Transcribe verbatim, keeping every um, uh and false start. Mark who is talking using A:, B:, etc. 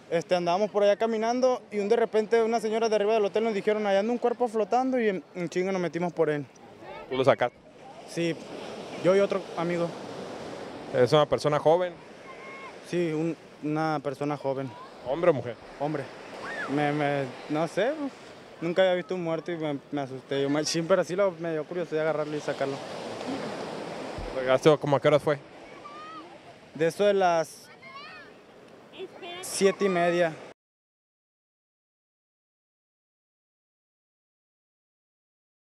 A: Este, andábamos por allá caminando y un de repente unas señoras de arriba del hotel nos dijeron, allá anda un cuerpo flotando y en, en chinga nos metimos por él.
B: ¿Tú lo sacaste?
A: Sí, yo y otro amigo.
B: ¿Es una persona joven,
A: Sí, un- una persona joven,
B: hombre o mujer?
A: hombre. Me, me, no sé, pues, nunca había visto un muerto y me, me asusté. Yo machín, pero sí lo, me dio curiosidad agarrarlo y sacarlo.
B: ¿Llegaste como a qué horas fue?
A: De eso de las siete y media.